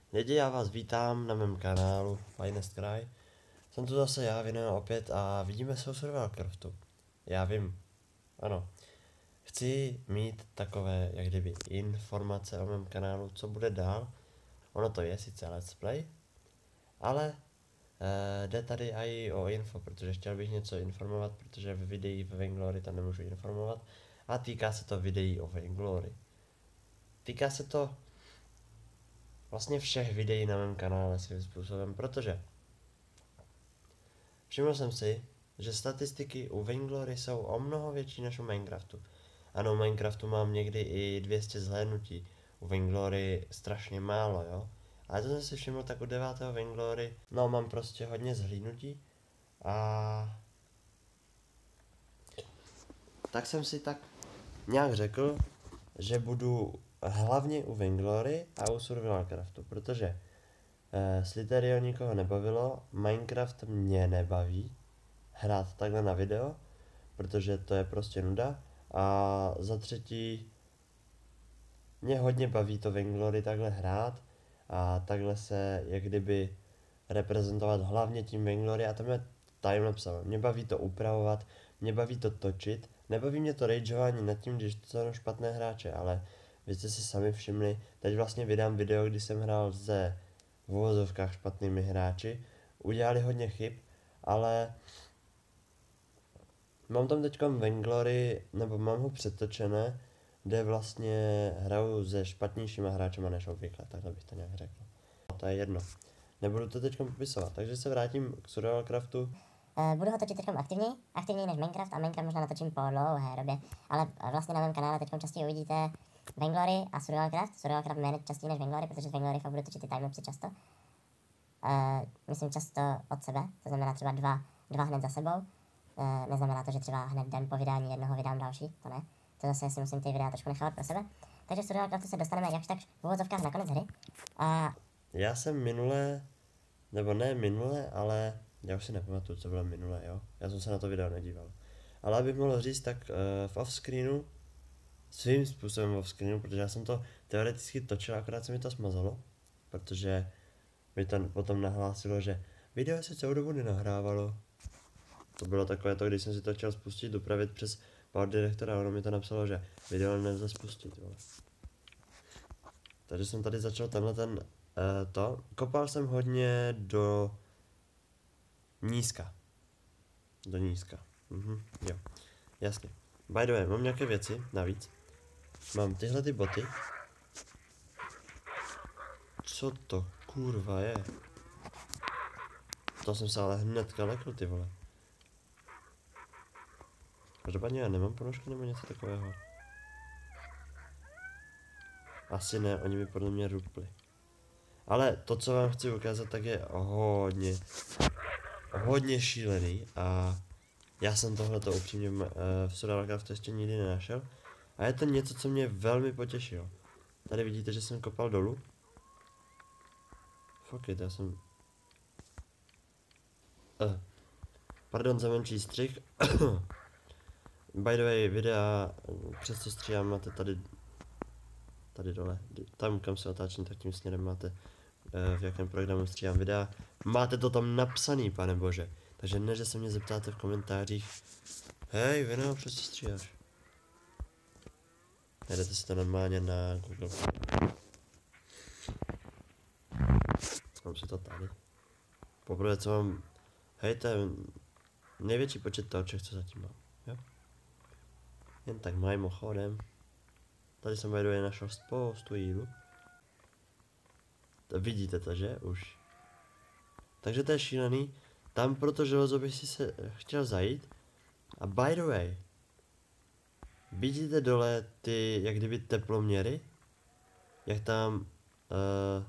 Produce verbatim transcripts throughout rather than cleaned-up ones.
Lidi, já vás vítám na mém kanálu Finest Cry. Jsem tu zase já, Vino, opět a vidíme se u Survival Craftu. Já vím, ano. Chci mít takové, jak kdyby, informace o mém kanálu, co bude dál. Ono to je sice let's play, ale eh, jde tady i o info, protože chtěl bych něco informovat, protože v videí v Vainglory tam nemůžu informovat. A týká se to videí o Vainglory. Týká se to vlastně všech videí na mém kanále svým způsobem, protože všiml jsem si, že statistiky u Vainglory jsou o mnoho větší než u Minecraftu. Ano, u Minecraftu mám někdy i dvě stě zhlédnutí, u Vainglory strašně málo, jo. Ale to jsem si všiml, tak u devátého Vainglory, no mám prostě hodně zhlídnutí a tak jsem si tak nějak řekl, že budu hlavně u Vainglory a u Survival Craftu, protože eh, Slither.io nikoho nebavilo, Minecraft mě nebaví hrát takhle na video, protože to je prostě nuda. A za třetí, mě hodně baví to Vainglory takhle hrát a takhle se jak kdyby reprezentovat hlavně tím Vainglory a tam je timelapse. Mě baví to upravovat, mě baví to točit, nebaví mě to rageování nad tím, když to jsou špatné hráče, ale vy jste si sami všimli, teď vlastně vydám video, kdy jsem hrál se v uvozovkách špatnými hráči, udělali hodně chyb, ale mám tam teďkom Vainglory, nebo mám ho přetočené, kde vlastně hraju se špatnějšíma hráčema než obvykle, takhle bych to nějak řekl. No, to je jedno. Nebudu to teďkom popisovat, takže se vrátím k Survival Craftu. Uh, budu ho točit teď aktivněji, aktivněji než Minecraft a Minecraft možná natočím po dlouhé době, ale vlastně na mém kanále teď častěji uvidíte Vainglory a Survival Craft, Survival Craft méně častěji než Vainglory, protože z Vainglory fakt budu točit ty timelapsy často. Uh, myslím často od sebe, to znamená třeba dva, dva hned za sebou, uh, neznamená to, že třeba hned den po vydání jednoho vydám další, to ne, to zase si musím ty videa trošku nechávat pro sebe, takže Survival Craftu se dostaneme jakž tak v uvozovkách na konec hry. Uh, Já jsem minule, nebo ne minule, ale já už si nepamatuju, co bylo minule, jo. Já jsem se na to video nedíval. Ale abych mohl říct, tak uh, v offscreenu, svým způsobem v offscreenu, protože já jsem to teoreticky točil, akorát se mi to smazalo, protože mi to potom nahlásilo, že video se celou dobu nenahrávalo. To bylo takové to, když jsem si to chtěl spustit, upravit přes Power Director a ono mi to napsalo, že video nelze spustit, vole. Takže jsem tady začal tenhle ten, uh, to. Kopal jsem hodně do nízka. Do nízka. Mhm, jo. Jasně. By the way, mám nějaké věci navíc. Mám tyhle ty boty. Co to kurva je? To jsem se ale hnedka lekl, ty vole. Každopádně já nemám ponožky nebo něco takového. Asi ne, oni mi podle mě rupli. Ale to, co vám chci ukázat, tak je hodně, hodně šílený a já jsem tohleto upřímně v, v Survival Craftu ještě nikdy nenašel. A je to něco, co mě velmi potěšilo. Tady vidíte, že jsem kopal dolů. Fuck it, já jsem... Uh. Pardon za menší střih. By the way, videa, přesto stříhám, máte tady, tady dole, tam kam se otáčím, tak tím směrem máte, v jakém programu stříhám videa. Máte to tam napsaný, pane bože. Takže ne, že se mě zeptáte v komentářích, hej, Vino, proč se stříháš? Najdete si to normálně na Google. Mám si to tady. Poprvé, co mám, hej, to je největší počet toček, co zatím mám, jo? Jen tak mimochodem. Tady jsem by the way našel spoustu jílu. To vidíte to, že? Už. Takže to je šílený. Tam proto železo bych si se chtěl zajít. A by the way. Vidíte dole ty, jak kdyby teploměry? Jak tam... Uh,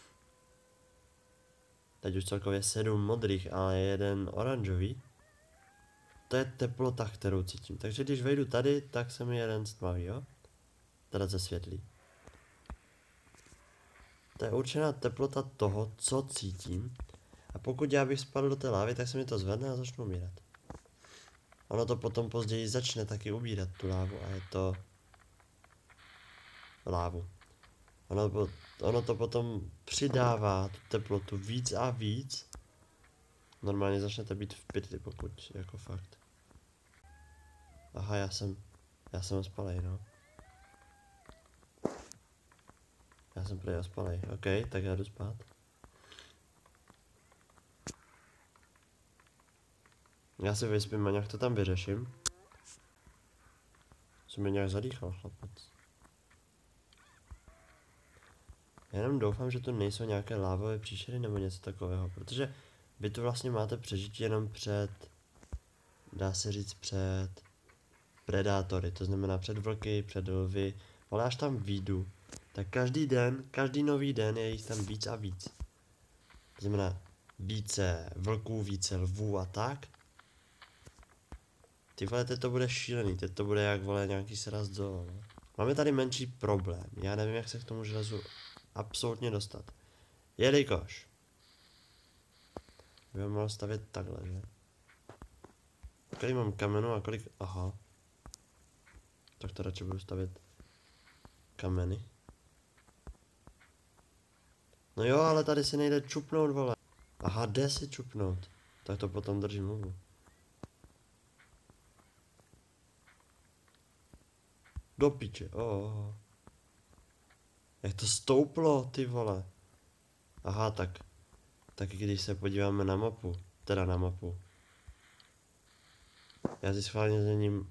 teď už celkově sedm modrých, ale jeden oranžový. To je teplota, kterou cítím. Takže když vejdu tady, tak se mi jeden stmaví, jo? Teda ze světlí. To je určená teplota toho, co cítím. A pokud já bych spadl do té lávy, tak se mi to zvedne a začnu umírat. Ono to potom později začne taky ubírat tu lávu a je to... lávu. Ono po... ono to potom přidává tu teplotu víc a víc. Normálně začnete být v pytli, pokud jako fakt. Aha, já jsem, já jsem ospalej, no. Já jsem prý ospalej, ok, tak já jdu spát. Já si vyspím a nějak to tam vyřeším. Jsem mě nějak zadýchal, chlapec. Já jenom doufám, že tu nejsou nějaké lávové příšery nebo něco takového, protože vy tu vlastně máte přežít jenom před, dá se říct před predátory, to znamená před vlky, před lvy, ale až tam výjdu, tak každý den, každý nový den je jich tam víc a víc. To znamená více vlků, více lvů a tak. Ty vole, teď to bude šílený, teď to bude jak vole nějaký sraz zoo. Máme tady menší problém, já nevím, jak se k tomu železu absolutně dostat. Jelikož bych mohl stavět takhle, že? Kolik mám kamenů a kolik... Aha. Tak to radši budu stavět kameny. No jo, ale tady se nejde čupnout, vole. Aha, jde si čupnout. Tak to potom držím hubu. Do piče, oh. Jak to stouplo, ty vole. Aha, tak. Tak když se podíváme na mapu. Teda na mapu. Já si schválně za ním...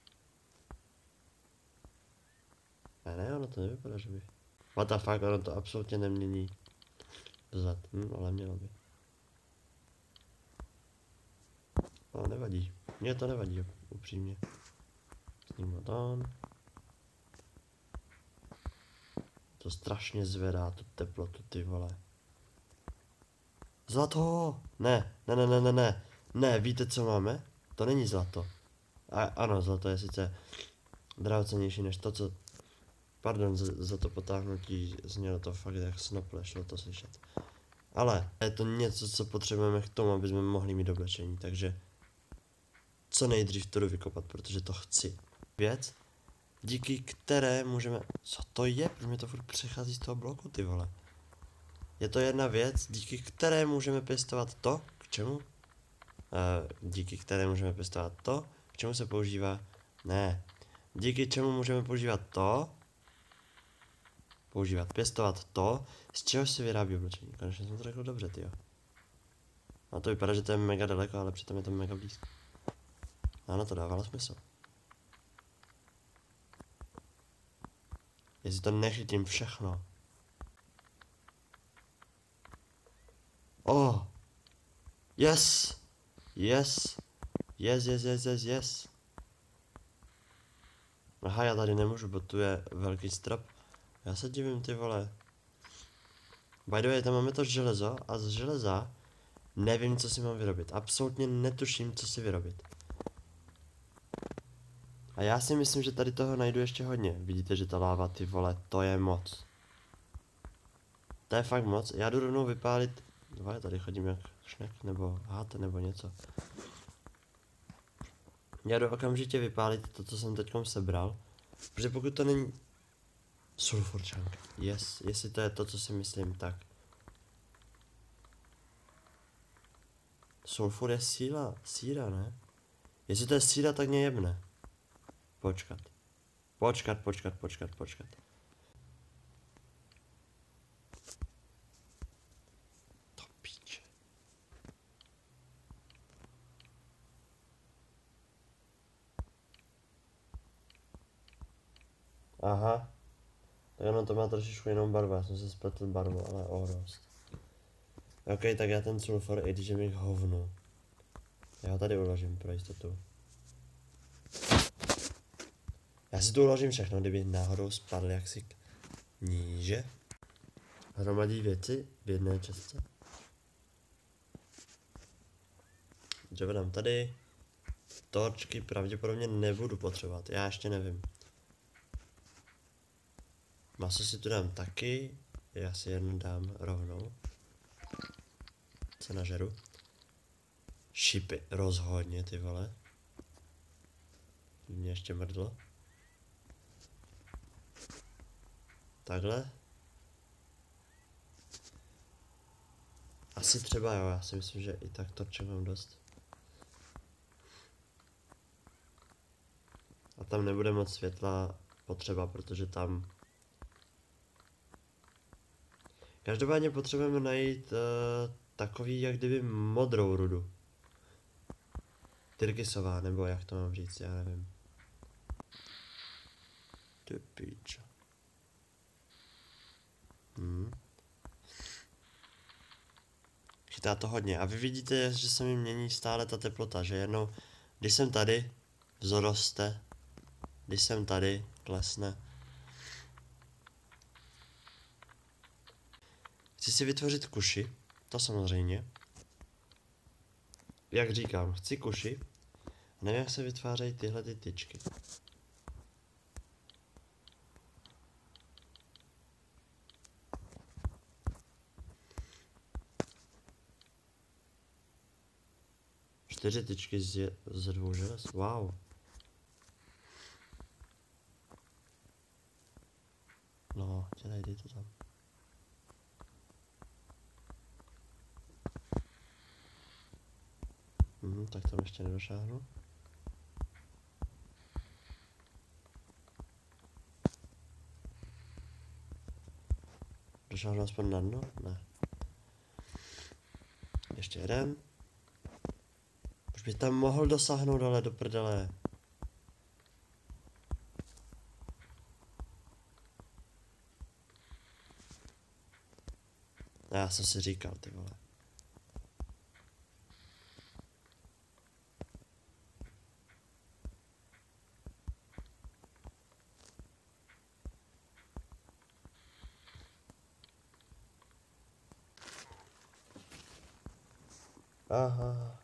Ne, ne, ono to nevypadá, že by... What the fuck, ono to absolutně nemění vzad, hm, ale mělo by. No, nevadí. Mně to nevadí, upřímně. Snímat on. To strašně zvedá tu teplotu, ty vole. Zlato! Ne, ne, ne, ne, ne, ne. Ne, víte, co máme? To není zlato. A, ano, zlato je sice drahocennější než to, co... Pardon za, za to potáhnutí, znělo to fakt jak snople, šlo to slyšet. Ale je to něco, co potřebujeme k tomu, aby jsme mohli mít oblečení, takže... Co nejdřív to jdu vykopat, protože to chci. Věc, díky které můžeme... Co to je? Proč mi to furt přechází z toho bloku, ty vole? Je to jedna věc, díky které můžeme pěstovat to, k čemu? E, díky které můžeme pěstovat to, k čemu se používá... Ne. Díky čemu můžeme používat to... Používat, pěstovat to, z čeho se vyrábí oblečení. Konečně jsem to řekl dobře, tyjo. A to vypadá, že to je mega daleko, ale přitom je to mega blízko. Ano, to dávalo smysl. Jestli to nechytím všechno. Oh! Yes! Yes! Yes, yes, yes, yes, yes. Aha, já tady nemůžu, bo tu je velký strop. Já se divím, ty vole. By the way, tam máme to železo a z železa nevím, co si mám vyrobit. Absolutně netuším, co si vyrobit. A já si myslím, že tady toho najdu ještě hodně. Vidíte, že ta láva, ty vole, to je moc. To je fakt moc. Já jdu rovnou vypálit. Vole, tady chodím jak šnek, nebo háte, nebo něco. Já jdu okamžitě vypálit to, co jsem teďkom sebral. Protože pokud to není... Sulfurčanka. Yes, jestli to je to, co si myslím, tak. Sulfur je síla, síra, ne? Jestli to je síra, tak mě jebne. Počkat. Počkat, počkat, počkat, počkat. To píče. Aha. Tak ono to má trošičku jinou barvu, já jsem se spletl barvu, ale o dost. Ok, tak já ten sulfur, i když je mi k hovnu. Já ho tady uložím pro jistotu. Já si tu uložím všechno, kdyby náhodou spadl jaksi k níže. Hromadí věci v jedné částce. Dřevo dám tady. Torčky pravděpodobně nebudu potřebovat, já ještě nevím. Maso si tu dám taky, já si jedno dám rovnou. Co nažeru? Šipy, rozhodně, ty vole. Mě ještě mrdlo. Takhle. Asi třeba jo, já si myslím, že i tak torček mám dost. A tam nebude moc světla potřeba, protože tam... Každopádně potřebujeme najít uh, takový, jak kdyby modrou rudu. Tyrkysová, nebo jak to mám říct, já nevím. Ty píča. Hmm. Chytá to hodně. A vy vidíte, že se mi mění stále ta teplota, že jednou, když jsem tady, vzroste, když jsem tady, klesne. Chci si vytvořit kuši, to samozřejmě. Jak říkám, chci kuši. A nevím, jak se vytvářejí tyhle ty tyčky. Čtyři tyčky z, z dvou želez, wow. No, dělej, dej to tam. Mhm, tak tam ještě nedošáhnu. Došáhnu aspoň na dno? Ne. Ještě jeden. Už bych tam mohl dosáhnout dole do prdele. Já jsem si říkal, ty vole. Aha.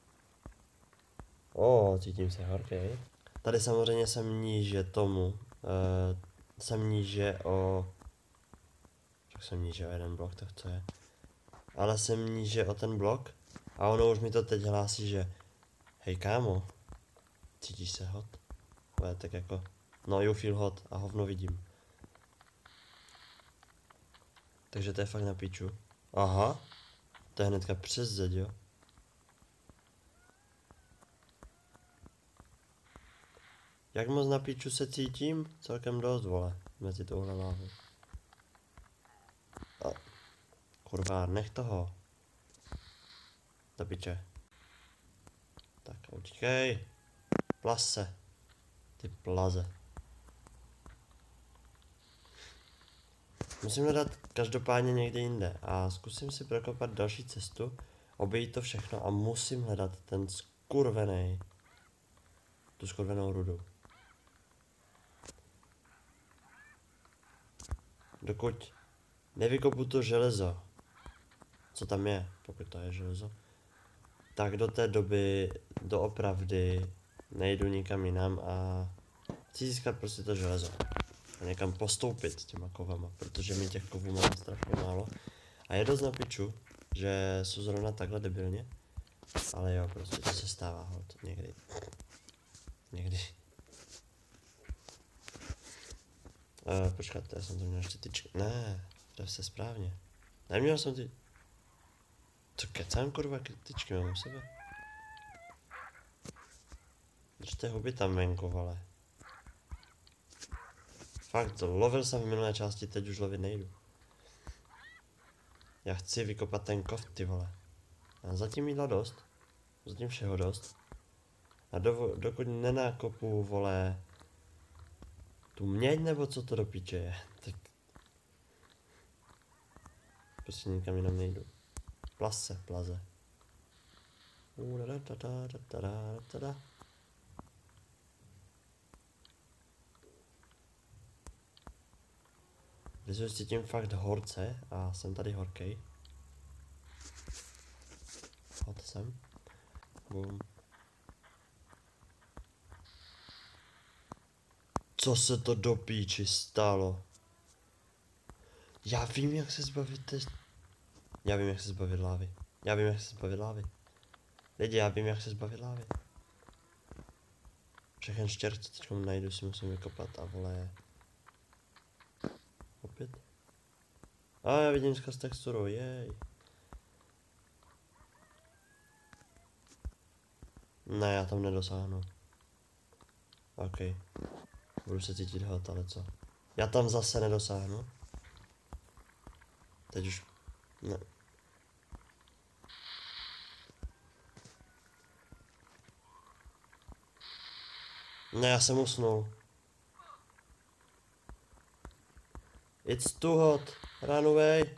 O, cítím se horkej. Tady samozřejmě jsem níže tomu. Uh, jsem níže o... Tak jsem níže o jeden blok, tak co je? Ale jsem níže o ten blok. A ono už mi to teď hlásí, že... Hej kámo. Cítíš se hot? Ale tak jako... No you feel hot a hovno vidím. Takže to je fakt na píču. Aha. To je hnedka přes zeď, jo. Jak moc na píču se cítím? Celkem dost, vole. Mezi touhle lávou. A, kurva, nech toho. Do piče. Tak, utíkej. Plase. Ty plaze. Musím hledat každopádně někde jinde a zkusím si prokopat další cestu, obejít to všechno a musím hledat ten skurvený, tu skurvenou rudu. Dokud nevykopu to železo, co tam je, pokud to je železo, tak do té doby doopravdy nejdu nikam jinam a chci získat prostě to železo. A někam postoupit s těma kovama, protože mi těch kovů mám strašně málo. A je dost na piču, že jsou zrovna takhle debilně. Ale jo, prostě to se stává hod někdy. Někdy. Uh, počkat, já jsem to měl ještě tyčky. Ne, to se správně. Neměl jsem ty... Co kecám, kurva, tyčky mám u sebe. Držte huby tam venku, vole. Fakt, lovil jsem v minulé části, teď už lovit nejdu. Já chci vykopat ten kov, ty vole. A zatím jídla dost. Zatím všeho dost. A do, dokud nenakopu, vole, tu měď, nebo co to do piče je, tak... Prostě nikam jinam nejdu. Plase, plaze. Když se cítím fakt horce a jsem tady horkej. Hod jsem. Boom. Co se to do píči stalo? Já vím, jak se zbavit te... Já vím, jak se zbavit lávy. Já vím, jak se zbavit lávy. Lidi, já vím, jak se zbavit lávy. Všechen štěrk, co teď najdu, si musím vykopat a vole. Opět. A já vidím skrz texturu, jej. Ne, já tam nedosáhnu. OK. Budu se cítit hot, ale co? Já tam zase nedosáhnu. Teď už... Ne. Ne, já jsem usnul. It's too hot. Run away.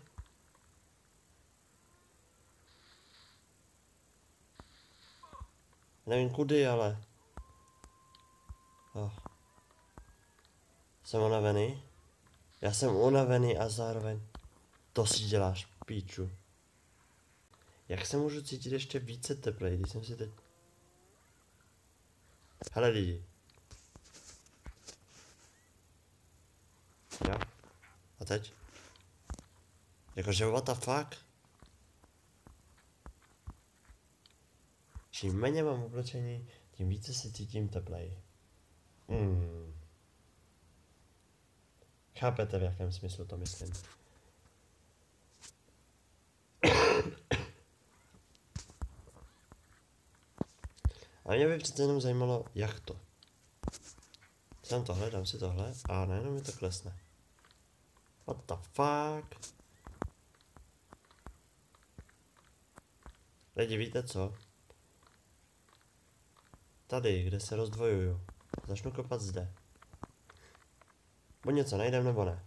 Nevím kudy, ale... Oh. Jsem unavený. Já jsem unavený a zároveň... To si děláš, píču. Jak se můžu cítit ještě více teplej, když jsem si teď... Hele lidi. Jo? A teď? Jakože what the fuck? Čím méně mám oblečení, tím více se cítím teplej. Hmm. Chápete, v jakém smyslu to myslím? A mě by přece jenom zajímalo, jak to. Dám tohle, dám si tohle a najednou mi to klesne. What the fuck? Lidi, víte co? Tady, kde se rozdvojuju. Začnu kopat zde. Buď něco najdem, nebo ne.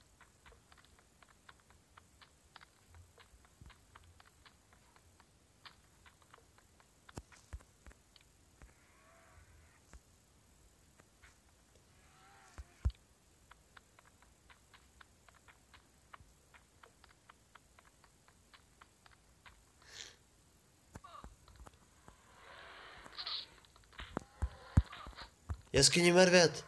Jeskyní medvěd!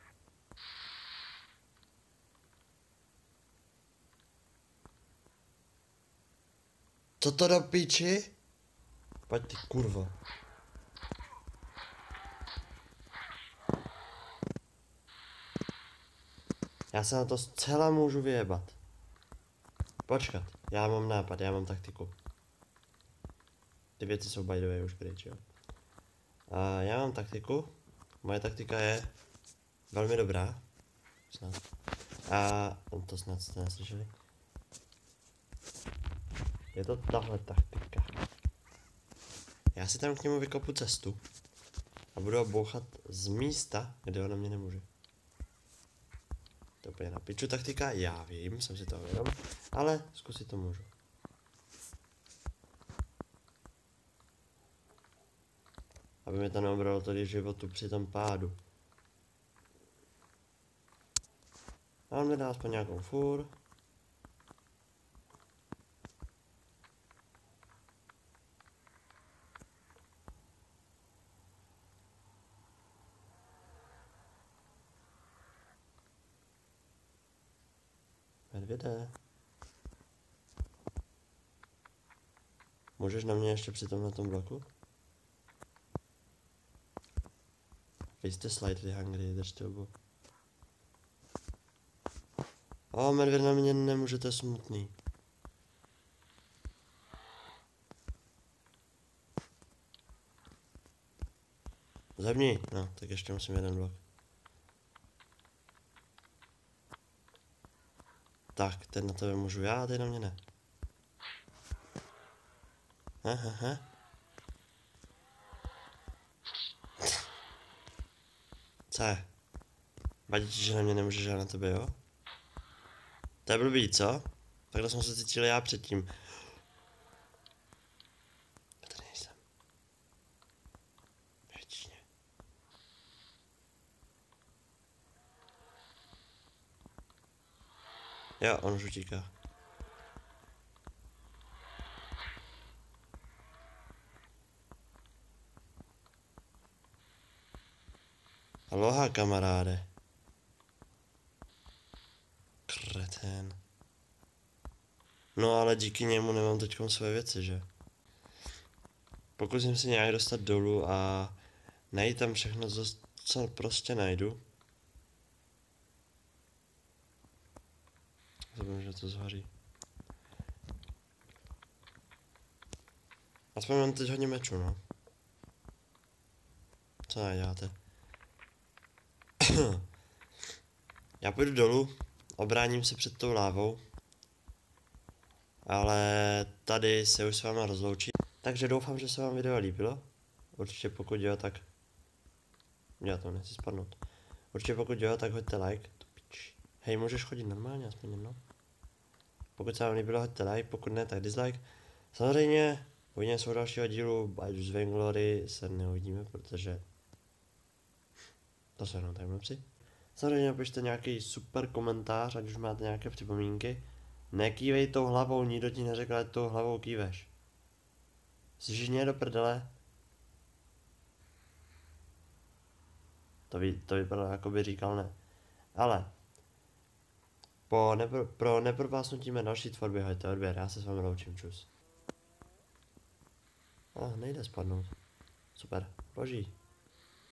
Co to do píči? Pojď ty kurvo. Já se na to zcela můžu vyjebat. Počkat, já mám nápad, já mám taktiku. Ty věci jsou by the way už pryč, jo. A já mám taktiku. Moje taktika je velmi dobrá. Snad. A to snad jste neslyšeli. Je to tahle taktika. Já si tam k němu vykopu cestu. A budu ho bouchat z místa, kde on na mě nemůže. To je úplně na piču taktika, já vím, jsem si toho vědom. Ale zkusit to můžu. Aby mi to neobralo tady životu při tom pádu. A on mi dá aspoň nějakou fůr. Medvěde. Můžeš na mě ještě při tomhle tom bloku? Vy jste slightly hungry, držte obu. O, medvěd na mě nemůžete smutný. Zebni, no, tak ještě musím jeden blok. Tak, ten na tebe můžu já, a ty na mě ne. Aha, aha. Co je? Vadí ti, že na mě nemůžeš, já na tebe, jo? To je blbý, co? Takhle jsem se cítil já předtím. Já tady nejsem. Věčně. Jo, on už utíká. Aloha, kamaráde. Kretén. No ale díky němu nemám teďkom své věci, že? Pokusím se nějak dostat dolů a najít tam všechno, co prostě najdu. Zabudím, že to zhoří. Aspoň mám teď hodně mečů, no. Co naděláte? Já půjdu dolů, obráním se před tou lávou, ale tady se už s váma rozloučím. Takže doufám, že se vám video líbilo. Určitě pokud jo, tak... Já to nechci spadnout. Určitě pokud jo, tak hoďte like. Hej, můžeš chodit normálně, aspoň jedno. Pokud se vám líbilo, hoďte like, pokud ne, tak dislike. Samozřejmě, uvidíme se u dalšího dílu, ať už z Vainglory se neuvidíme, protože... To jsou jenom timelapsy. Samozřejmě napište nějaký super komentář, ať už máte nějaké připomínky. Nekývej tou hlavou, nikdo ti neřekl, ať tou hlavou kýveš. Slyšíš mě do prdele? To, vy, to vypadalo, jako by říkal ne. Ale po nepro, pro nepropásnutí mé další tvorby hoďte odběr, já se s vámi loučím, čus. A ah, nejde spadnout. Super, boží.